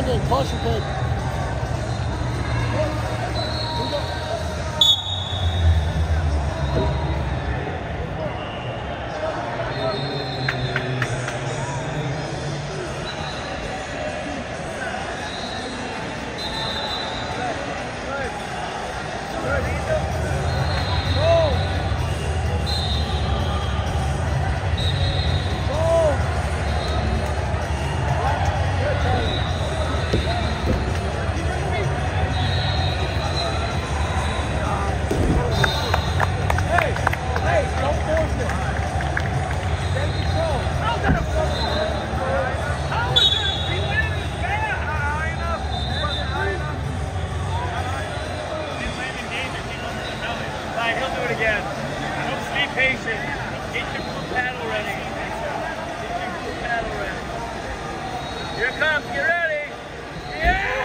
Brandon, caution pin. Again. Just be patient. Get your blue paddle ready. Get your blue paddle ready. Here it comes. Get ready. Yeah!